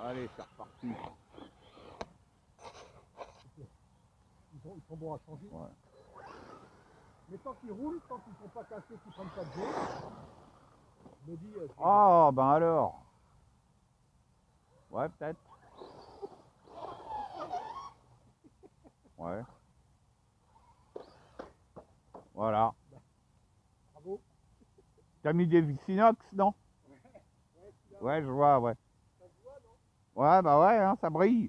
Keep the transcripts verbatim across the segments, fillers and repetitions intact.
Allez, c'est reparti. Ils sont, ils sont bons à changer. Ouais. Mais tant qu'ils roulent, tant qu'ils ne sont pas cassés, qu'ils ne prennent pas de jeu, je me dis... Euh, Ah, ben alors. Ouais, peut-être. Ouais. Voilà. Bah, bravo. T'as mis des Vicinox, non? Ouais, ouais, Ouais, je vois, ouais. ça se voit, non? Ouais, bah ouais, hein, ça brille.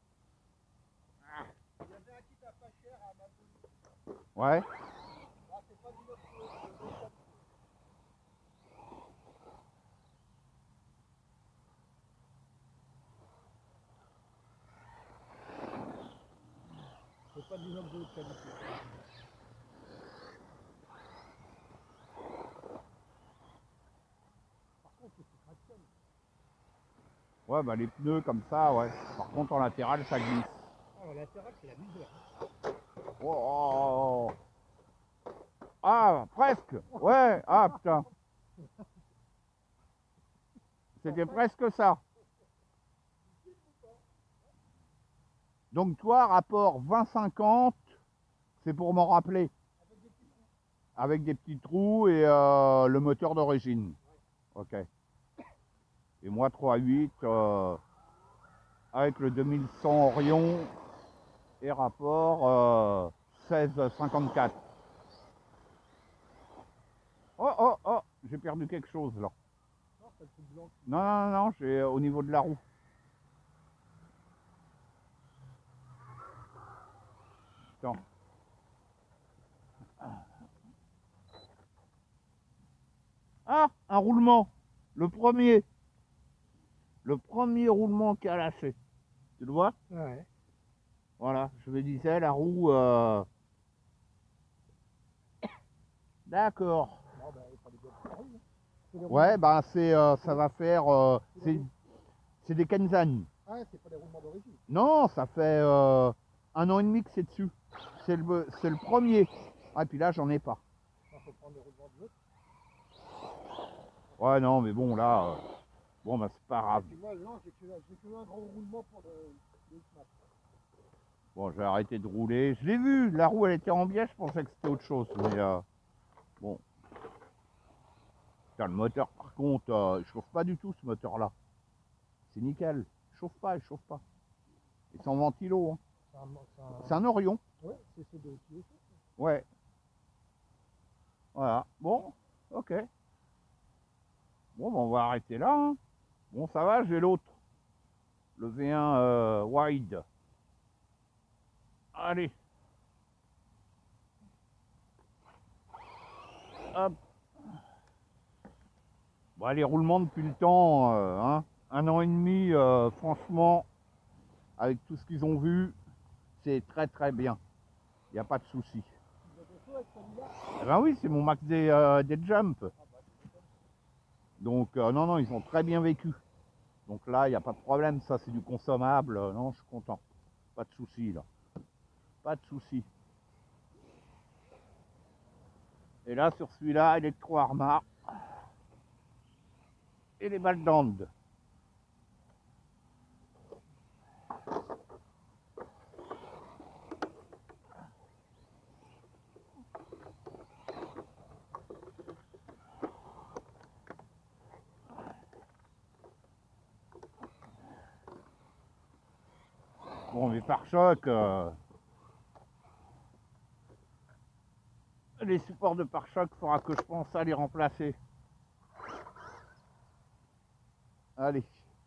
Il y avait un kit à pas cher à Amazon. Ouais. Ah, c'est pas du notre de bonne qualité. C'est pas du notre de haute qualité. Par contre, c'est traction. Ouais, bah les pneus comme ça, ouais. Par contre, en latéral, ça glisse. Ah, en latéral, c'est la misère. Oh, oh, oh. Ah, presque. Ouais, ah putain. C'était presque ça. Donc toi, rapport vingt cinquante, c'est pour m'en rappeler. Avec des petits trous et euh, le moteur d'origine. Ok. Et moi trois huit euh, avec le deux mille cent Orion et rapport euh, seize cinquante-quatre. Oh oh oh, j'ai perdu quelque chose là. Non, c'est le truc blanc. Non non non, non j'ai au niveau de la roue. Attends. Ah, un roulement. Le premier. Le premier roulement qui a lâché. Tu le vois? Ouais. Voilà, je me disais la roue. Euh... D'accord. Non, ben, il fallait bien que ça arrive. C'est les Ouais, roulements. bah c'est, euh, ça va faire. Euh, c'est, c'est des Kenzan. Ah, c'est pas des roulements d'origine. Non, ça fait euh, un an et demi que c'est dessus. C'est le, c'est le premier. Ah, et puis là, j'en ai pas. Il faut prendre les roulements de l'autre. Ouais, non, mais bon, là. Euh, bon, bah c'est pas grave. Et puis moi, non, j'ai que, j'ai que un gros roulement pour le, le X-Max. Bon, j'ai arrêté de rouler. Je l'ai vu, la roue elle était en biais, je pensais que c'était autre chose. Mais euh, bon. Putain, le moteur, par contre, euh, il chauffe pas du tout ce moteur-là. C'est nickel. Il chauffe pas, il chauffe pas. Et sans ventilo. Hein. C'est un, c'est un... C'est un Orion. Ouais, c'est ce de qui est ça. Ouais. Voilà. Bon, ok. Bon, bah, on va arrêter là. Hein. Bon, ça va, j'ai l'autre. Le V un euh, Wide. Allez. Hop. Bon, les roulements depuis le temps, euh, hein, un an et demi, euh, franchement, avec tout ce qu'ils ont vu, c'est très très bien. Il n'y a pas de souci. Eh ben oui, c'est mon max des, euh, des jumps. Donc euh, non, non, ils ont très bien vécu. Donc là, il n'y a pas de problème, ça c'est du consommable. Non, je suis content. Pas de souci là. Pas de souci. Et là, sur celui-là, Electro Arma. Et les balles d'Ande. Bon, mes pare-chocs, euh, les supports de pare-choc, il faudra que je pense à les remplacer. Allez.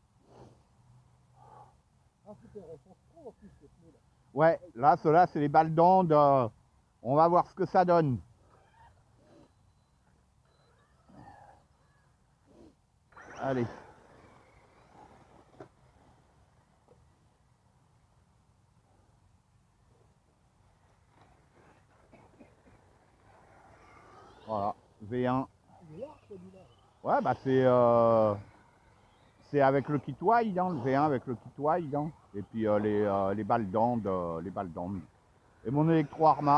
Ah, super, elles sont trop en plus, ces pneus-là. Ouais, là, ceux-là, c'est les balles d'Ande. Euh, on va voir ce que ça donne. Allez. Voilà, V un. Il est large, celui-là. Ouais, bah c'est euh, c'est avec le kit wide, hein, le V un avec le kit wide. Hein. Et puis euh, les, euh, les balles d'Ande, euh, les balles d'Ande. Et mon Electro Arma.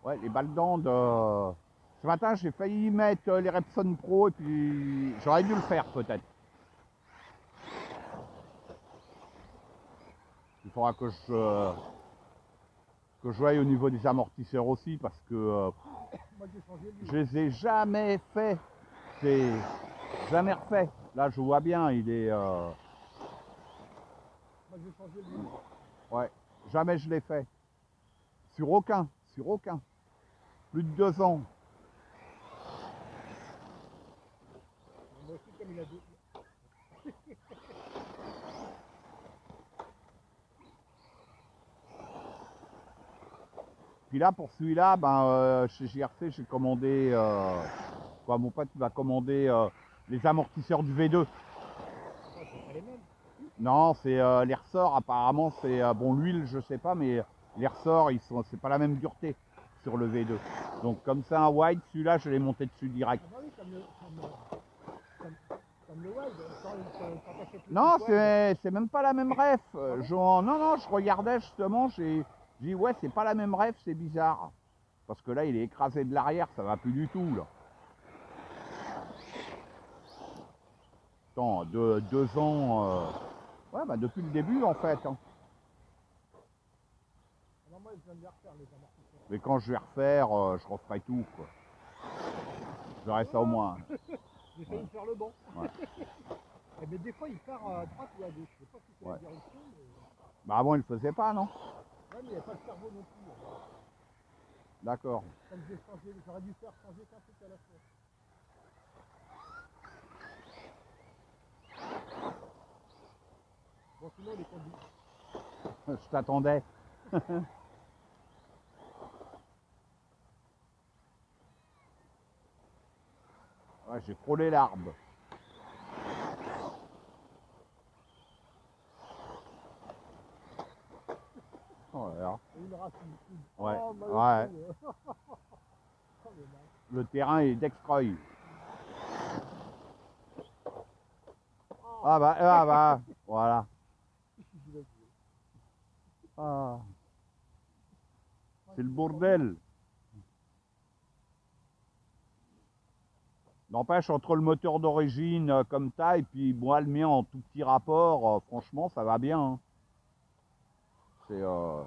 Ouais, les balles d'Inde. Euh... Ce matin, j'ai failli mettre les Repson Pro et puis j'aurais dû le faire peut-être. Il faudra que je, euh, que je voie au niveau des amortisseurs aussi parce que euh, je les ai jamais fait. C'est jamais refait. Là, je vois bien, il est. Euh... Moi, j'ai changé le livre. Ouais, jamais je l'ai fait. Sur aucun, sur aucun. Plus de deux ans. Moi aussi, comme il a dit. Puis là, pour celui-là, ben, euh, chez J R C, j'ai commandé. Euh, quoi, mon pote, il va commander euh, les amortisseurs du V deux. C'est pas les mêmes. Non, c'est euh, les ressorts. Apparemment, c'est euh, bon, l'huile, je sais pas, mais les ressorts, ils sont, c'est pas la même dureté sur le V deux. Donc, comme c'est un wide, celui-là, je l'ai monté dessus direct. Ah bah oui, comme le, comme, comme, comme le wide. Quand, quand, quand t'achètes le Non, petit wide, c'est même pas la même ref. Euh, je- non, non, je regardais justement, j'ai dit ouais, c'est pas la même ref, c'est bizarre. Parce que là, il est écrasé de l'arrière, ça va plus du tout là. Attends, deux, deux ans. Euh... Ouais, bah depuis le début en fait. Hein. alors moi, je viens de les refaire, les amortisseurs. Mais quand je vais refaire, euh, je referai tout quoi. Je verrai ça au moins. J'ai failli Ouais. faire le bon. Ouais. Et mais des fois, il part à droite ou à gauche. Je sais pas si c'est Ouais. la direction, mais... Bah avant, il le faisait pas, non? Ouais, mais il n'y a pas de cerveau non plus. D'accord. Comme j'ai changé, j'aurais dû faire changer qu'un truc à la fois. Bon, sinon, les conduits. Je t'attendais. Ouais, j'ai frôlé l'arbre. Oh là là. Et une racine. Ouais. Oh, Ouais. Oh, le terrain est d'extreuil. oh. Ah bah, ah bah, voilà. Ah. C'est le bordel. N'empêche, entre le moteur d'origine euh, comme ça et puis moi le mien en tout petit rapport, euh, franchement ça va bien. Hein. C'est euh...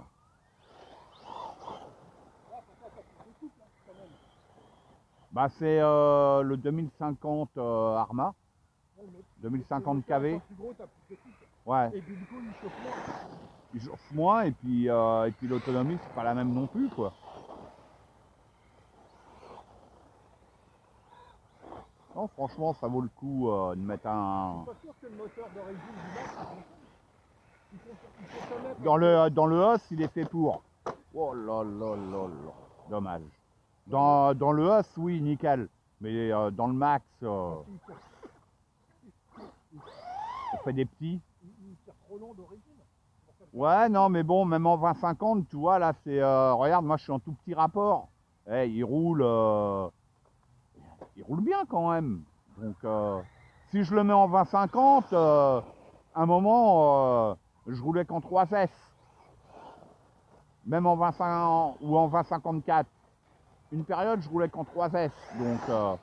bah c'est euh, le deux mille cinquante euh, Arma, deux mille cinquante K V. Ouais. Et puis du coup il chauffe moins. Il chauffe moins et puis euh, et puis l'autonomie c'est pas la même non plus quoi. Non, franchement, ça vaut le coup euh, de mettre un. Je suis pas sûr que le moteur d'origine du Mac, il fonctionne. Dans le dans le os, il est fait pour. Oh là là là là. Dommage. Dans, dans le os, oui, nickel. Mais euh, dans le max, euh, on fait des petits. Il tire trop long d'origine. Ouais, non, mais bon, même en vingt cinquante, tu vois, là, c'est. Euh, regarde, moi, je suis en tout petit rapport. Eh, il roule. Euh, il roule bien quand même. Donc, euh, si je le mets en vingt cinquante, euh, à un moment, euh, je roulais qu'en trois S. Même en vingt-cinq ou en vingt cinquante-quatre. Une période, je roulais qu'en trois S. Donc. Euh,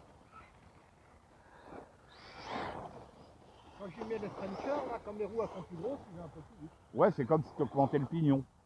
Quand je mets le trencher, là, comme les roues elles sont plus grosses, il est un peu plus vite. ouais, c'est comme si tu augmentais le pignon.